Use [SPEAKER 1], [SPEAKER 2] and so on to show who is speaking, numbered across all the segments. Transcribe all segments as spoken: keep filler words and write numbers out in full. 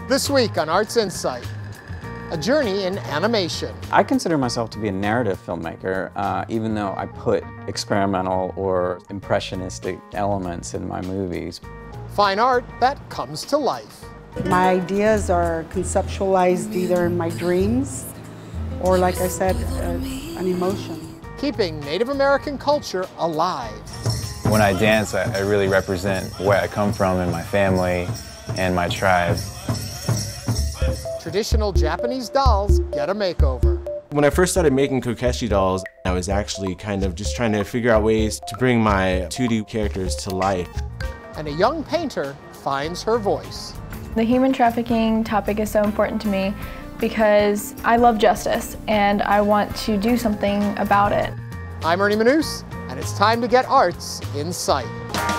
[SPEAKER 1] This week on Arts Insight, a journey in animation.
[SPEAKER 2] I consider myself to be a narrative filmmaker, uh, even though I put experimental or impressionistic elements in my movies.
[SPEAKER 1] Fine art that comes to life.
[SPEAKER 3] My ideas are conceptualized either in my dreams or, like I said, uh, an emotion.
[SPEAKER 1] Keeping Native American culture alive.
[SPEAKER 4] When I dance, I, I really represent where I come from and my family and my tribe.
[SPEAKER 1] Traditional Japanese dolls get a makeover.
[SPEAKER 5] When I first started making Kokeshi dolls, I was actually kind of just trying to figure out ways to bring my two D characters to life.
[SPEAKER 1] And a young painter finds her voice.
[SPEAKER 6] The human trafficking topic is so important to me because I love justice and I want to do something about it.
[SPEAKER 1] I'm Ernie Manous, and it's time to get Arts in Sight.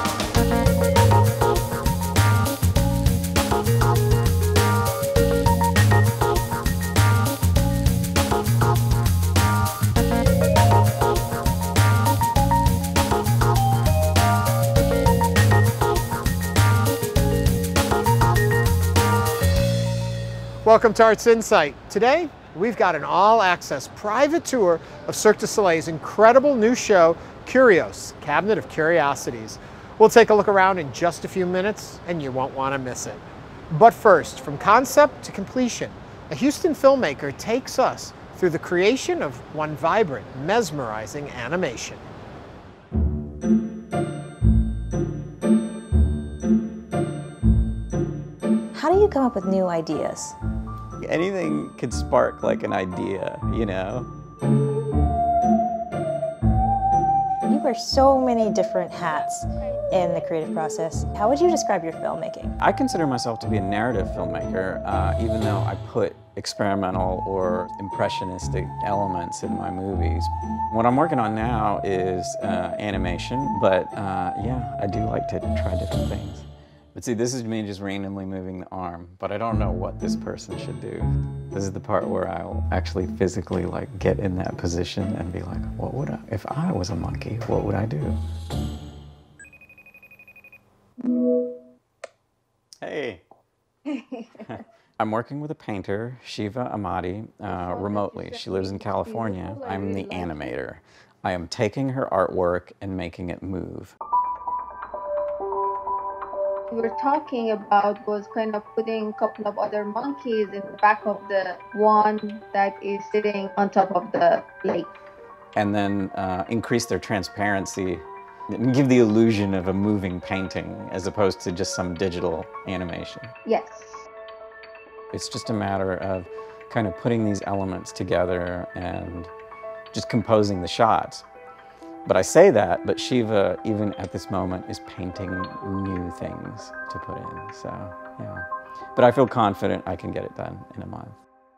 [SPEAKER 1] Welcome to Arts Insight. Today, we've got an all-access private tour of Cirque du Soleil's incredible new show, Kurios, Cabinet of Curiosities. We'll take a look around in just a few minutes, and you won't want to miss it. But first, from concept to completion, a Houston filmmaker takes us through the creation of one vibrant, mesmerizing animation.
[SPEAKER 7] How do you come up with new ideas?
[SPEAKER 2] Anything could spark like an idea, you know?
[SPEAKER 7] You wear so many different hats in the creative process. How would you describe your filmmaking?
[SPEAKER 2] I consider myself to be a narrative filmmaker, uh, even though I put experimental or impressionistic elements in my movies. What I'm working on now is uh, animation, but uh, yeah, I do like to try different things. But see, this is me just randomly moving the arm, but I don't know what this person should do. This is the part where I'll actually physically like get in that position and be like, what would I, if I was a monkey, what would I do? Hey. I'm working with a painter, Shiva Amati, uh, remotely. She lives in California. I'm the animator. I am taking her artwork and making it move.
[SPEAKER 8] We were talking about was kind of putting a couple of other monkeys in the back of the one that is sitting on top of the lake.
[SPEAKER 2] And then uh, increase their transparency and give the illusion of a moving painting as opposed to just some digital animation.
[SPEAKER 8] Yes.
[SPEAKER 2] It's just a matter of kind of putting these elements together and just composing the shots. But I say that, but Shiva, even at this moment, is painting new things to put in, so, yeah. But I feel confident I can get it done in a month.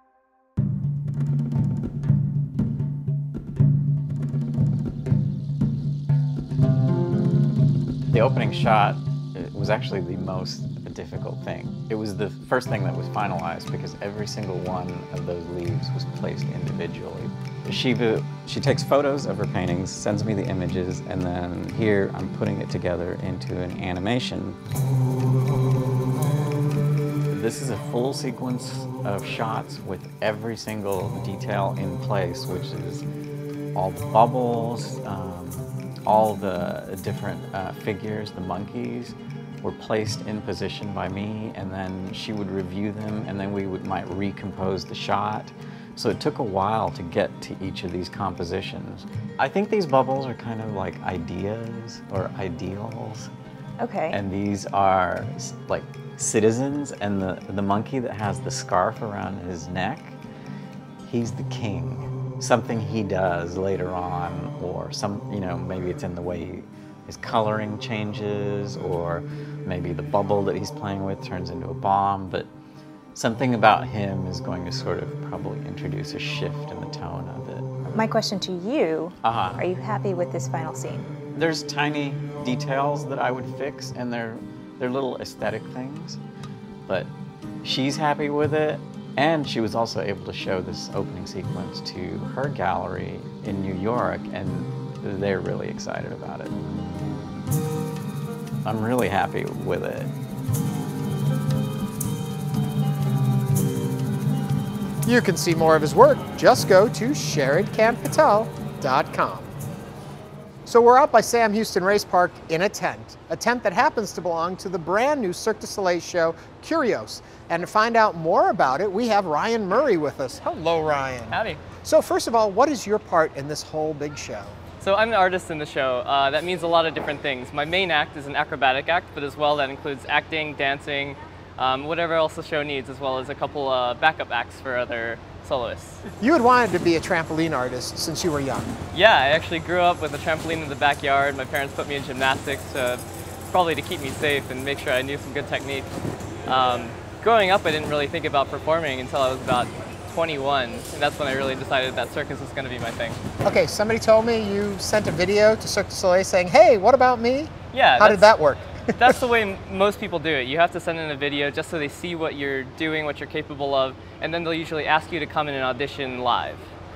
[SPEAKER 2] The opening shot was actually the most difficult thing. It was the first thing that was finalized because every single one of those leaves was placed individually. Shiva, she takes photos of her paintings, sends me the images, and then here I'm putting it together into an animation. This is a full sequence of shots with every single detail in place, which is all the bubbles, um, all the different uh, figures, the monkeys, were placed in position by me, and then she would review them, and then we would, might recompose the shot. So it took a while to get to each of these compositions. I think these bubbles are kind of like ideas or ideals.
[SPEAKER 7] Okay.
[SPEAKER 2] And these are like citizens, and the, the monkey that has the scarf around his neck, he's the king. Something he does later on, or some, you know, maybe it's in the way he, his coloring changes, or maybe the bubble that he's playing with turns into a bomb, but something about him is going to sort of probably introduce a shift in the tone of it.
[SPEAKER 7] My question to you,
[SPEAKER 2] uh-huh.
[SPEAKER 7] Are you happy with this final scene?
[SPEAKER 2] There's tiny details that I would fix, and they're, they're little aesthetic things, but she's happy with it, and she was also able to show this opening sequence to her gallery in New York, and they're really excited about it. I'm really happy with it.
[SPEAKER 1] You can see more of his work. Just go to sharad patel dot com. So we're out by Sam Houston Race Park in a tent, a tent that happens to belong to the brand new Cirque du Solei show, Kurios. And to find out more about it, we have Ryan Murray with us. Hello, Ryan.
[SPEAKER 9] Howdy.
[SPEAKER 1] So first of all, what is your part in this whole big show?
[SPEAKER 9] So I'm an artist in the show. Uh, that means a lot of different things. My main act is an acrobatic act, but as well that includes acting, dancing, um, whatever else the show needs, as well as a couple uh, backup acts for other soloists.
[SPEAKER 1] You had wanted to be a trampoline artist since you were young.
[SPEAKER 9] Yeah, I actually grew up with a trampoline in the backyard. My parents put me in gymnastics, uh, probably to keep me safe and make sure I knew some good technique. Um, growing up, I didn't really think about performing until I was about twenty-one, and that's when I really decided that circus was going to be my thing.
[SPEAKER 1] Okay, somebody told me you sent a video to Cirque du Soleil saying, hey, what about me?
[SPEAKER 9] Yeah.
[SPEAKER 1] How did that work?
[SPEAKER 9] That's the way m most people do it. You have to send in a video just so they see what you're doing, what you're capable of, and then they'll usually ask you to come in and audition live.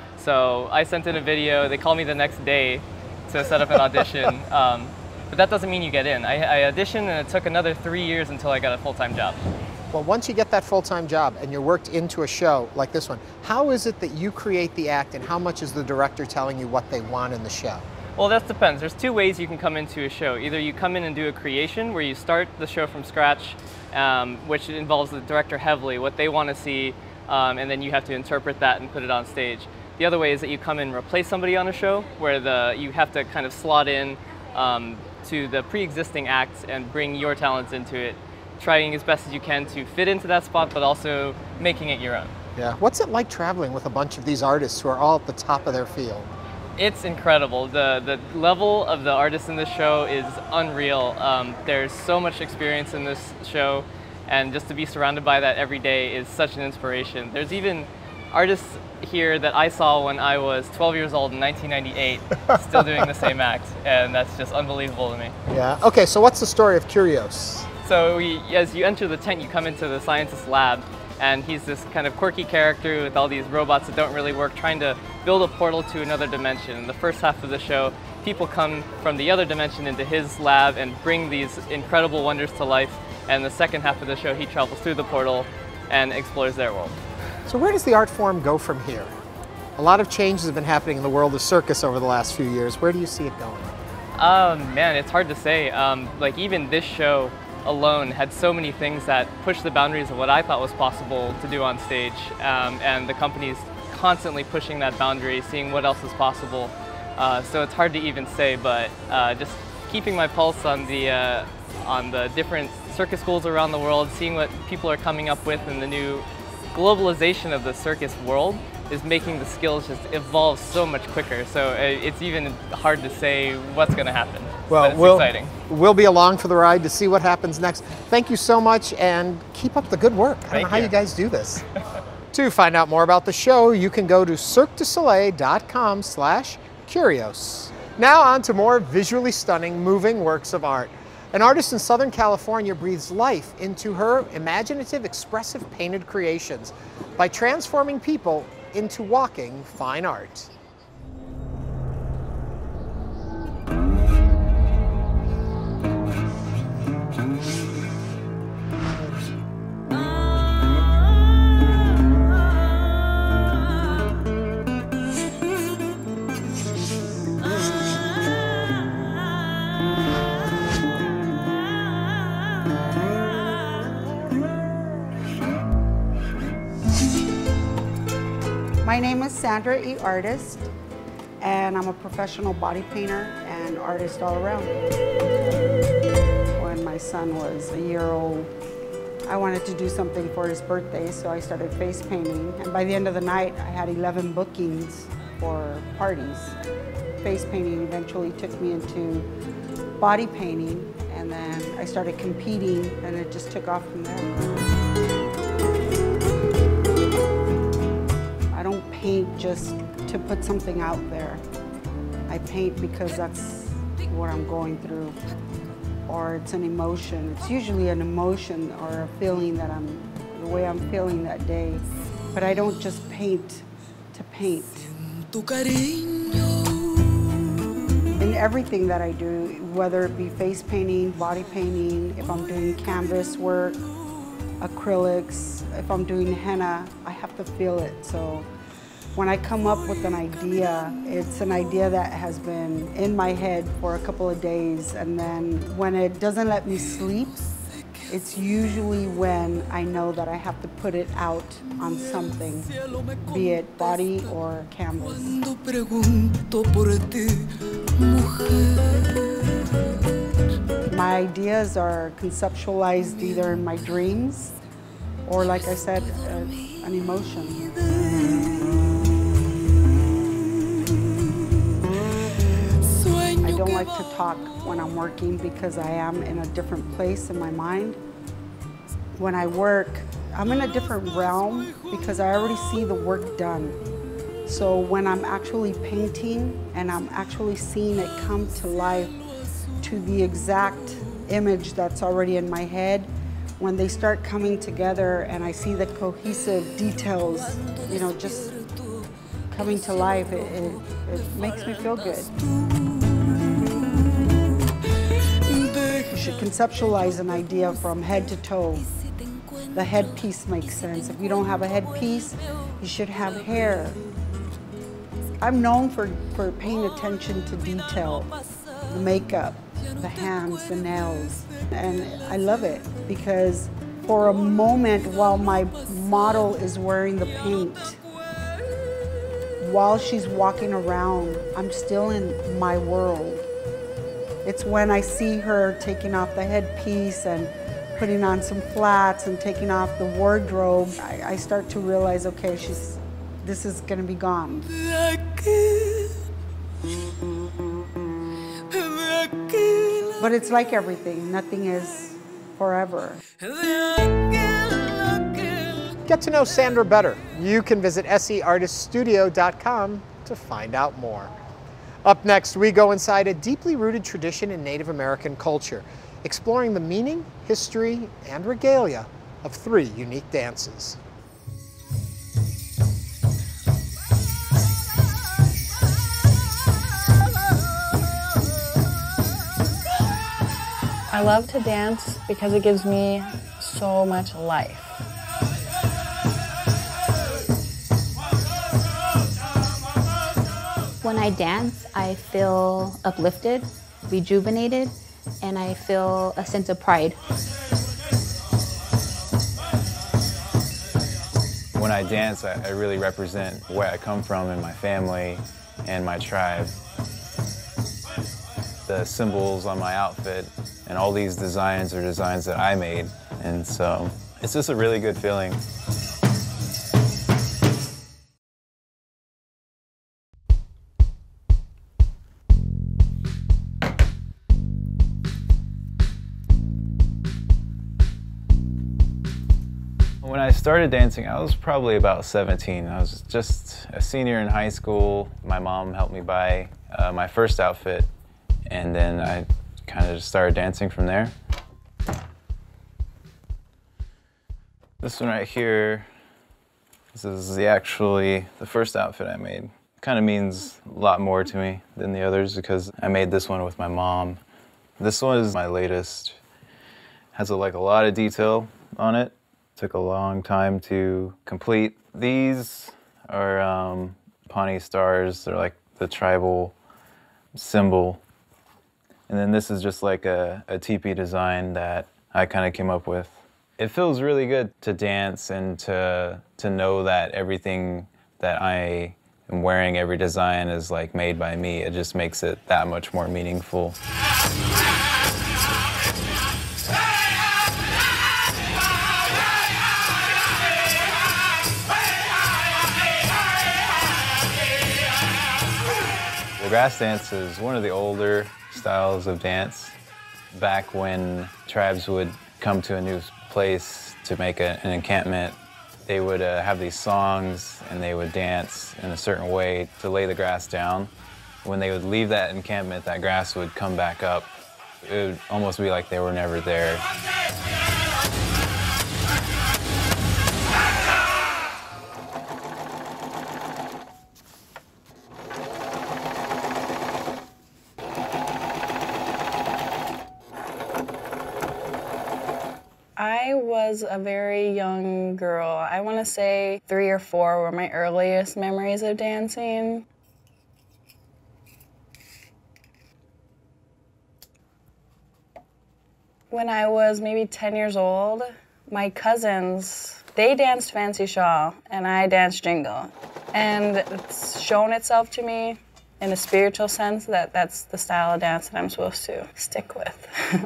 [SPEAKER 9] So I sent in a video, they called me the next day to set up an audition, um, but that doesn't mean you get in. I, I auditioned and it took another three years until I got a full-time job.
[SPEAKER 1] Well, once you get that full-time job and you're worked into a show like this one, how is it that you create the act and how much is the director telling you what they want in the show?
[SPEAKER 9] Well, that depends. There's two ways you can come into a show. Either you come in and do a creation where you start the show from scratch, um, which involves the director heavily, what they want to see, um, and then you have to interpret that and put it on stage. The other way is that you come in and replace somebody on a show where the, you have to kind of slot in um, to the pre-existing act and bring your talents into it, trying as best as you can to fit into that spot, but also making it your own.
[SPEAKER 1] Yeah. What's it like traveling with a bunch of these artists who are all at the top of their field?
[SPEAKER 9] It's incredible. The, the level of the artists in this show is unreal. Um, there's so much experience in this show, and just to be surrounded by that every day is such an inspiration. There's even artists here that I saw when I was twelve years old in nineteen ninety-eight, still doing the same act, and that's just unbelievable to me.
[SPEAKER 1] Yeah. Okay, so what's the story of Kurios?
[SPEAKER 9] So we, as you enter the tent, you come into the scientist's lab, and he's this kind of quirky character with all these robots that don't really work, trying to build a portal to another dimension. In the first half of the show, people come from the other dimension into his lab and bring these incredible wonders to life, and the second half of the show, he travels through the portal and explores their world.
[SPEAKER 1] So where does the art form go from here? A lot of changes have been happening in the world of circus over the last few years. Where do you see it going?
[SPEAKER 9] Um, man, it's hard to say. Um, like even this show alone had so many things that pushed the boundaries of what I thought was possible to do on stage, um, and the company's constantly pushing that boundary, seeing what else is possible. Uh, so it's hard to even say, but uh, just keeping my pulse on the uh, on the different circus schools around the world, seeing what people are coming up with, and the new globalization of the circus world is making the skills just evolve so much quicker. So it's even hard to say what's going to happen.
[SPEAKER 1] Well,
[SPEAKER 9] but it's
[SPEAKER 1] we'll,
[SPEAKER 9] exciting.
[SPEAKER 1] We'll be along for the ride to see what happens next. Thank you so much, and keep up the good work. I don't
[SPEAKER 9] Thank
[SPEAKER 1] know how
[SPEAKER 9] you.
[SPEAKER 1] you guys do this. To find out more about the show, you can go to cirque du soleil dot com slash Kurios. Now on to more visually stunning, moving works of art. An artist in Southern California breathes life into her imaginative, expressive painted creations by transforming people into walking fine art.
[SPEAKER 3] My name is Sandra E. Artist, and I'm a professional body painter and artist all around. When my son was a year old, I wanted to do something for his birthday, so I started face painting. And by the end of the night, I had eleven bookings for parties. Face painting eventually took me into body painting, and then I started competing, and it just took off from there. I don't paint just to put something out there. I paint because that's what I'm going through, or it's an emotion. It's usually an emotion or a feeling that I'm, the way I'm feeling that day. But I don't just paint to paint. In everything that I do, whether it be face painting, body painting, if I'm doing canvas work, acrylics. If I'm doing henna, I have to feel it. So when I come up with an idea, it's an idea that has been in my head for a couple of days, and then when it doesn't let me sleep, it's usually when I know that I have to put it out on something, be it body or canvas. My ideas are conceptualized either in my dreams or, like I said, uh, an emotion. I don't like to talk when I'm working because I am in a different place in my mind. When I work, I'm in a different realm because I already see the work done. So when I'm actually painting and I'm actually seeing it come to life to the exact image that's already in my head, when they start coming together and I see the cohesive details, you know, just coming to life, it, it, it makes me feel good. You should conceptualize an idea from head to toe. The headpiece makes sense. If you don't have a headpiece, you should have hair. I'm known for, for paying attention to detail, the makeup, the hands, the nails, and I love it because for a moment while my model is wearing the paint, while she's walking around, I'm still in my world. It's when I see her taking off the headpiece and putting on some flats and taking off the wardrobe, I, I start to realize, okay, she's, this is gonna be gone. But it's like everything, nothing is forever.
[SPEAKER 1] Get to know Sandra better. You can visit S E artist studio dot com to find out more. Up next, we go inside a deeply rooted tradition in Native American culture, exploring the meaning, history, and regalia of three unique dances.
[SPEAKER 10] I love to dance because it gives me so much life.
[SPEAKER 11] When I dance, I feel uplifted, rejuvenated, and I feel a sense of pride.
[SPEAKER 4] When I dance, I, I really represent where I come from and my family and my tribe. The symbols on my outfit and all these designs are designs that I made, and so it's just a really good feeling. When I started dancing, I was probably about seventeen. I was just a senior in high school. My mom helped me buy uh, my first outfit, and then I kind of just started dancing from there. This one right here, this is the actually the first outfit I made. Kind of means a lot more to me than the others because I made this one with my mom. This one is my latest. Has a, like a lot of detail on it. Took a long time to complete. These are um, Pawnee stars. They're like the tribal symbol. And then this is just like a, a teepee design that I kind of came up with. It feels really good to dance and to, to know that everything that I am wearing, every design is like made by me. It just makes it that much more meaningful. The grass dance is one of the older styles of dance. Back when tribes would come to a new place to make a, an encampment, they would uh, have these songs and they would dance in a certain way to lay the grass down. When they would leave that encampment, that grass would come back up. It would almost be like they were never there.
[SPEAKER 10] I was a very young girl. I want to say three or four were my earliest memories of dancing. When I was maybe ten years old, my cousins, they danced Fancy Shawl and I danced Jingle. And it's shown itself to me in a spiritual sense that that's the style of dance that I'm supposed to stick with.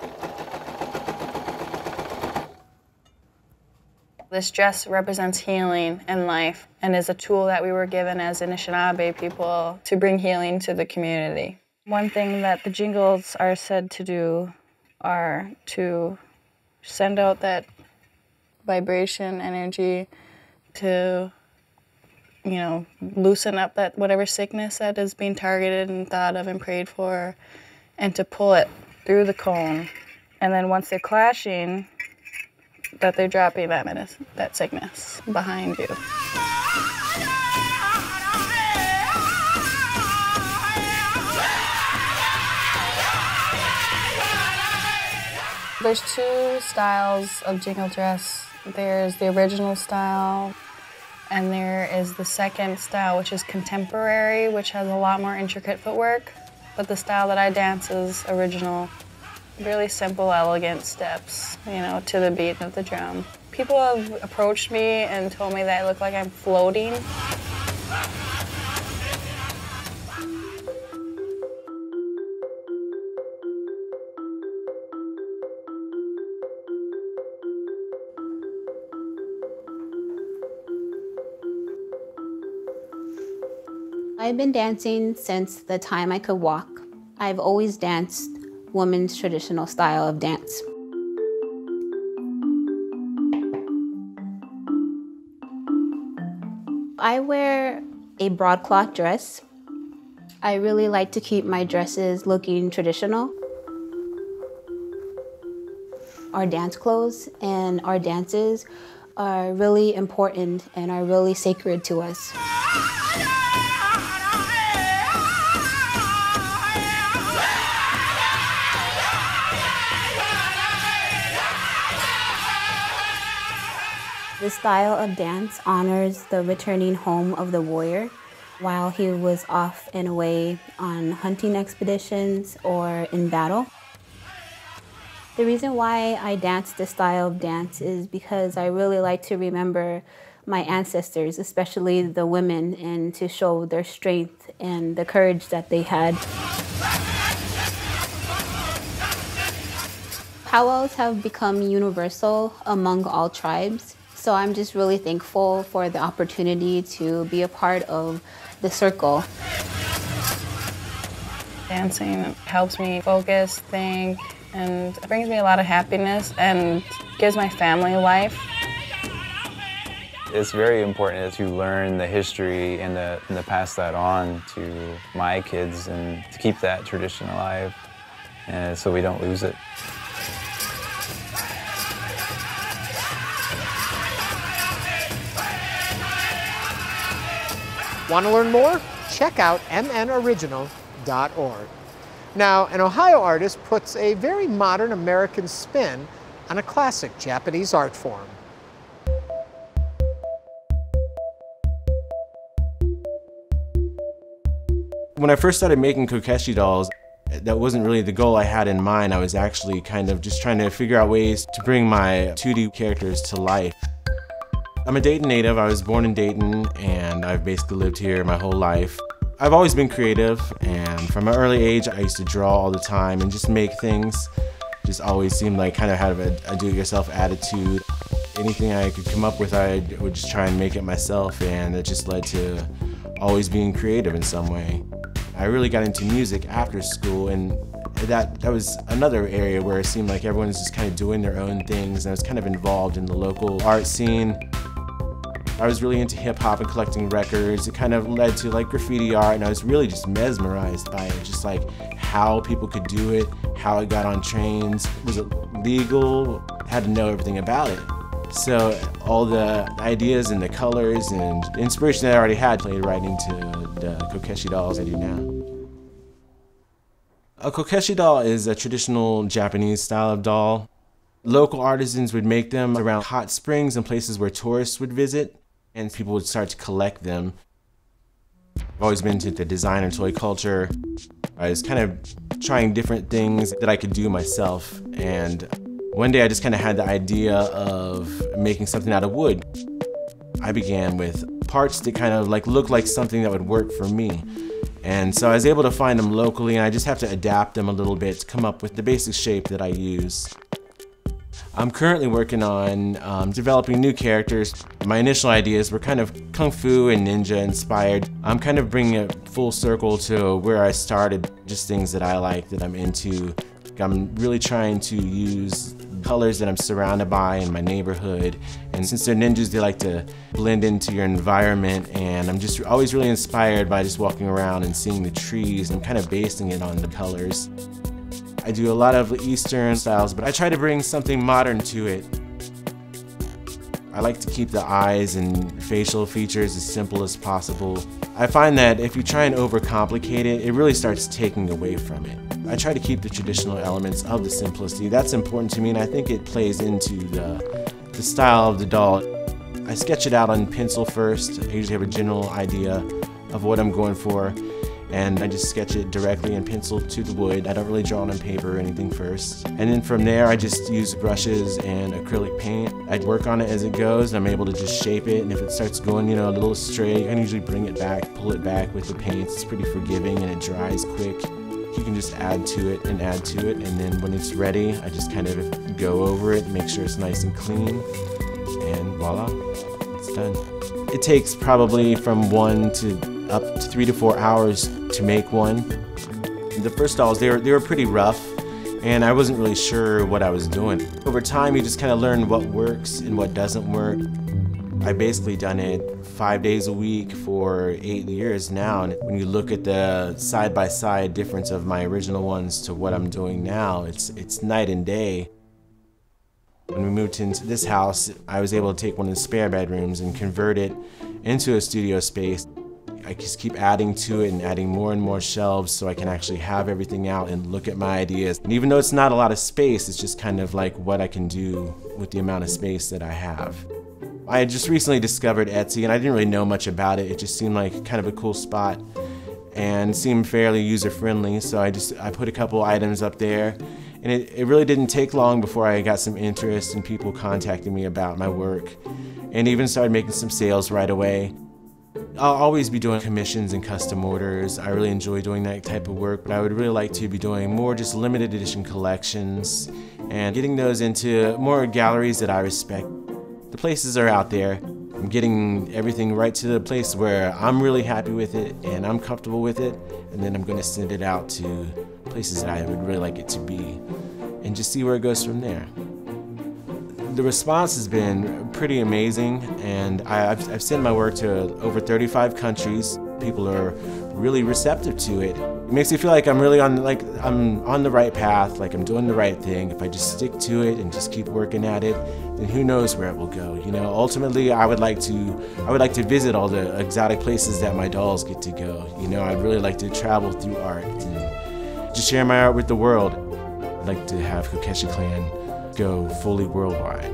[SPEAKER 10] This dress represents healing and life and is a tool that we were given as Anishinaabe people to bring healing to the community. One thing that the jingles are said to do are to send out that vibration energy to, you know, loosen up that whatever sickness that is being targeted and thought of and prayed for, and to pull it through the cone. And then once they're clashing, that they're dropping that medicine, that sickness behind you. There's two styles of jingle dress. There's the original style, and there is the second style, which is contemporary, which has a lot more intricate footwork. But the style that I dance is original. Really simple, elegant steps, you know, to the beat of the drum. People have approached me and told me that I look like I'm floating.
[SPEAKER 11] I've been dancing since the time I could walk. I've always danced women's traditional style of dance. I wear a broadcloth dress. I really like to keep my dresses looking traditional. Our dance clothes and our dances are really important and are really sacred to us. The style of dance honors the returning home of the warrior while he was off and away on hunting expeditions or in battle. The reason why I dance this style of dance is because I really like to remember my ancestors, especially the women, and to show their strength and the courage that they had. Powwows have become universal among all tribes. So I'm just really thankful for the opportunity to be a part of the circle.
[SPEAKER 10] Dancing helps me focus, think, and it brings me a lot of happiness and gives my family life.
[SPEAKER 4] It's very important to learn the history and to, and to pass that on to my kids and to keep that tradition alive, and so we don't lose it.
[SPEAKER 1] Want to learn more? Check out m n original dot org. Now, an Ohio artist puts a very modern American spin on a classic Japanese art form.
[SPEAKER 5] When I first started making kokeshi dolls, that wasn't really the goal I had in mind. I was actually kind of just trying to figure out ways to bring my two D characters to life. I'm a Dayton native. I was born in Dayton and I've basically lived here my whole life. I've always been creative, and from an early age I used to draw all the time and just make things. Just always seemed like kind of have a, a do-it-yourself attitude. Anything I could come up with, I would just try and make it myself, and it just led to always being creative in some way. I really got into music after school, and that, that was another area where it seemed like everyone was just kind of doing their own things, and I was kind of involved in the local art scene. I was really into hip hop and collecting records. It kind of led to like graffiti art, and I was really just mesmerized by it, just like how people could do it, how it got on trains. Was it legal? Had to know everything about it. So all the ideas and the colors and inspiration that I already had played right into the kokeshi dolls I do now. A kokeshi doll is a traditional Japanese style of doll. Local artisans would make them around hot springs and places where tourists would visit, and people would start to collect them. I've always been into the design and toy culture. I was kind of trying different things that I could do myself, and one day I just kind of had the idea of making something out of wood. I began with parts that kind of like looked like something that would work for me. And so I was able to find them locally, and I just have to adapt them a little bit to come up with the basic shape that I use. I'm currently working on um, developing new characters. My initial ideas were kind of kung fu and ninja inspired. I'm kind of bringing it full circle to where I started, just things that I like, that I'm into. I'm really trying to use colors that I'm surrounded by in my neighborhood. And since they're ninjas, they like to blend into your environment. And I'm just always really inspired by just walking around and seeing the trees and kind of basing it on the colors. I do a lot of Eastern styles, but I try to bring something modern to it. I like to keep the eyes and facial features as simple as possible. I find that if you try and overcomplicate it, it really starts taking away from it. I try to keep the traditional elements of the simplicity. That's important to me, and I think it plays into the, the style of the doll. I sketch it out on pencil first. I usually have a general idea of what I'm going for, and I just sketch it directly in pencil to the wood. I don't really draw it on paper or anything first. And then from there, I just use brushes and acrylic paint. I work on it as it goes, and I'm able to just shape it, and if it starts going, you know, a little astray, I can usually bring it back, pull it back with the paints. It's pretty forgiving, and it dries quick. You can just add to it and add to it, and then when it's ready, I just kind of go over it, make sure it's nice and clean, and voila, it's done. It takes probably from one to up to three to four hours to make one. The first dolls, they were, they were pretty rough, and I wasn't really sure what I was doing. Over time, you just kind of learn what works and what doesn't work. I basically done it five days a week for eight years now, and when you look at the side-by-side difference of my original ones to what I'm doing now, it's, it's night and day. When we moved into this house, I was able to take one of the spare bedrooms and convert it into a studio space. I just keep adding to it and adding more and more shelves so I can actually have everything out and look at my ideas. And even though it's not a lot of space, it's just kind of like what I can do with the amount of space that I have. I had just recently discovered Etsy, and I didn't really know much about it. It just seemed like kind of a cool spot and seemed fairly user-friendly, so I just I put a couple items up there. And it, it really didn't take long before I got some interest and people contacting me about my work, and even started making some sales right away. I'll always be doing commissions and custom orders. I really enjoy doing that type of work, but I would really like to be doing more just limited edition collections and getting those into more galleries that I respect. The places are out there. I'm getting everything right to the place where I'm really happy with it and I'm comfortable with it, and then I'm going to send it out to places that I would really like it to be and just see where it goes from there. The response has been pretty amazing, and I, I've, I've sent my work to over thirty-five countries. People are really receptive to it. It makes me feel like I'm really on like I'm on the right path, like I'm doing the right thing. If I just stick to it and just keep working at it, then who knows where it will go. You know, ultimately, I would like to I would like to visit all the exotic places that my dolls get to go. You know, I'd really like to travel through art and just share my art with the world. I'd like to have Kokeshi Clan go fully worldwide.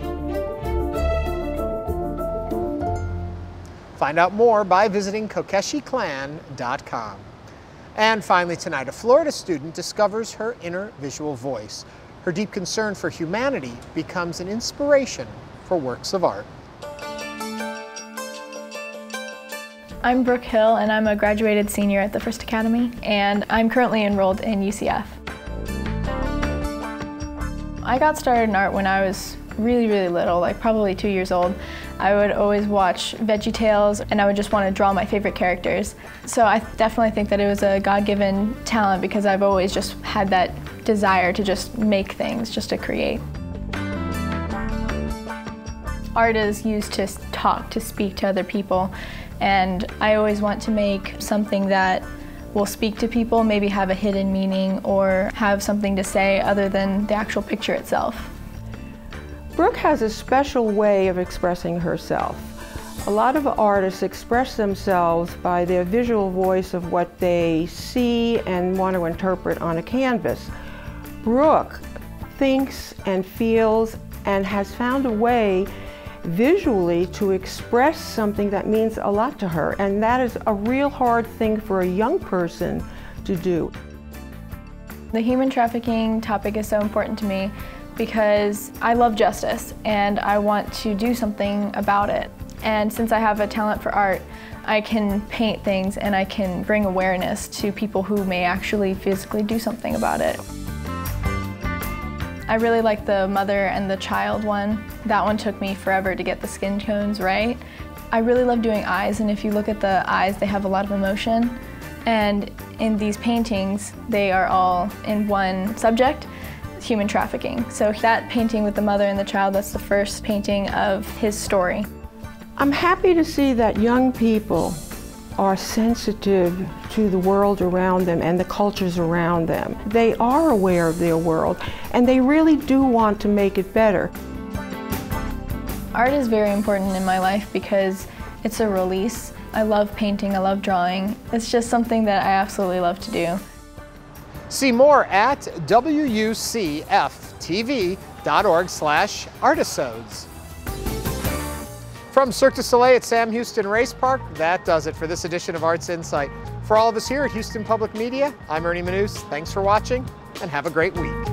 [SPEAKER 1] Find out more by visiting kokeshi clan dot com. And finally tonight, a Florida student discovers her inner visual voice. Her deep concern for humanity becomes an inspiration for works of art.
[SPEAKER 6] I'm Brooke Hill, and I'm a graduated senior at the First Academy, and I'm currently enrolled in U C F. I got started in art when I was really, really little, like probably two years old. I would always watch VeggieTales, and I would just want to draw my favorite characters. So I definitely think that it was a God-given talent, because I've always just had that desire to just make things, just to create. Art is used to talk, to speak to other people, and I always want to make something that will speak to people, maybe have a hidden meaning or have something to say other than the actual picture itself.
[SPEAKER 12] Brooke has a special way of expressing herself. A lot of artists express themselves by their visual voice of what they see and want to interpret on a canvas. Brooke thinks and feels and has found a way visually to express something that means a lot to her. And that is a real hard thing for a young person to do.
[SPEAKER 6] The human trafficking topic is so important to me because I love justice and I want to do something about it. And since I have a talent for art, I can paint things and I can bring awareness to people who may actually physically do something about it. I really like the mother and the child one. That one took me forever to get the skin tones right. I really love doing eyes, and if you look at the eyes, they have a lot of emotion. And in these paintings, they are all in one subject, human trafficking. So that painting with the mother and the child, that's the first painting of his story.
[SPEAKER 12] I'm happy to see that young people are sensitive to the world around them and the cultures around them. They are aware of their world, and they really do want to make it better.
[SPEAKER 6] Art is very important in my life because it's a release. I love painting, I love drawing. It's just something that I absolutely love to do.
[SPEAKER 1] See more at W U C F T V dot org slash artisodes. From Cirque du Solei at Sam Houston Race Park, that does it for this edition of Arts Insight. For all of us here at Houston Public Media, I'm Ernie Manous. Thanks for watching, and have a great week.